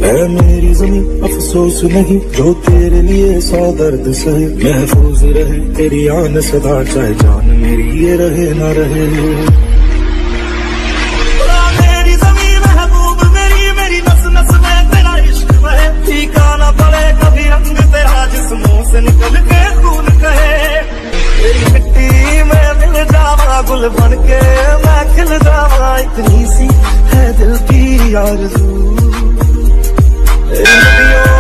है मेरी ज़मीं अफसोस नहीं, जो तेरे लिए 100 दर्द सहे। महफूज रहे तेरी आन सदा, चाहे जान मेरी ये रहे ना रहे। मेरी ज़मीं महबूब मेरी, मेरी नस नस में तेरा इश्क बहे। फीका ना पड़े कभी रंग तेरा, जिस मुंह से निकल के खून कहे। तेरी मिट्टी में मिल जावा, गुल बन के मैं खिल जावा। इतनी सी है दिल की आरज़ू,